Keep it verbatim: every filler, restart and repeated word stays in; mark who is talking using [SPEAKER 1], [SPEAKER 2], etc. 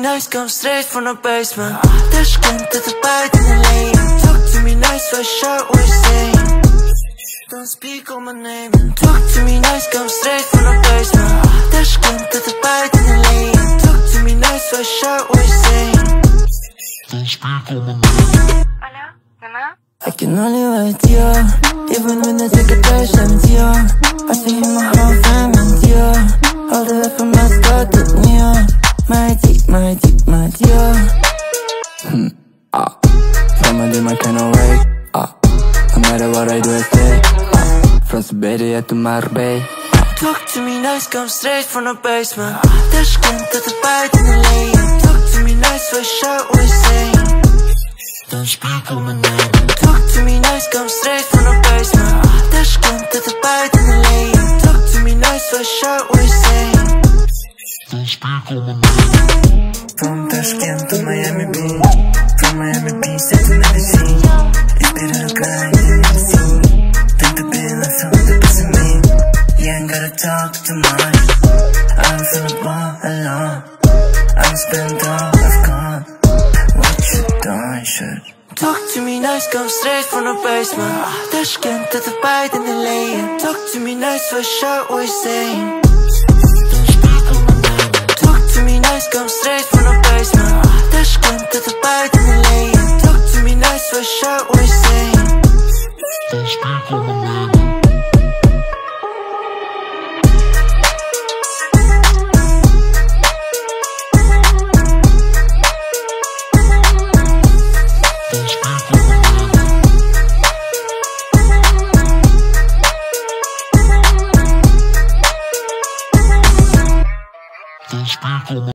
[SPEAKER 1] nice, come straight from the basement. Tashkent to the bite in the lane. Talk to me nice, first shot, what you saying? Don't speak on my name. Talk to me nice, come straight from the basement. Tashkent to the bite in the lane. Talk to me nice, first shot, what you saying? Don't speak on my name.
[SPEAKER 2] Hello, Mama?
[SPEAKER 1] I can only wait, yeah. Even when I take a patient, yeah. I see my whole family, yeah. All the way from my start to yeah. My deep, my deep, my dear. Hmm, ah. Someone do my kind of way, ah. No matter what I do, I stay, ah. From Siberia to Marbella. Talk to me nice, come straight from the basement. Tashkent to the bite in the lane. Talk to me nice, first shot, what you saying? Don't speak on my name. Talk to me nice, come straight from the basement. Tashkent to the bite in the lane. Talk to me nice, first shot, what you saying? Don't speak on my name.
[SPEAKER 3] From Tashkent to Miami Beach, from Miami Beach to Medellin. Espero lo que hay en el cine. Tanto pena sobre tu me. You ain't gotta talk too much. I'm finna ball alone. I'm spent all I've got. What you done, shit?
[SPEAKER 1] Talk to me nice, come straight from the basement. Tashkent to the bite in the lane. Talk to me nice, first shot, what you saying? Come straight from the basement. Tashkent to the bite in the lane. Talk to me nice, first shot, what you saying? Don't speak on my name. Don't speak on my name.